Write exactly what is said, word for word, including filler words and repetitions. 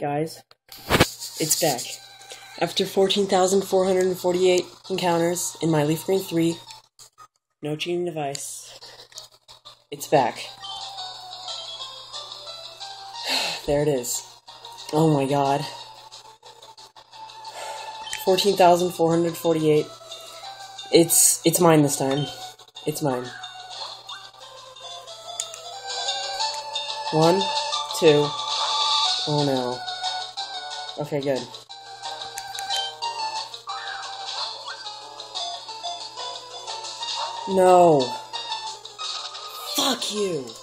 Guys, it's back. After fourteen thousand four hundred forty-eight encounters in my Leaf Green three, no cheating device, it's back. There it is. Oh my god. fourteen thousand four hundred forty-eight. It's, it's mine this time. It's mine. One, two. Oh no. Okay, good. No. Fuck you.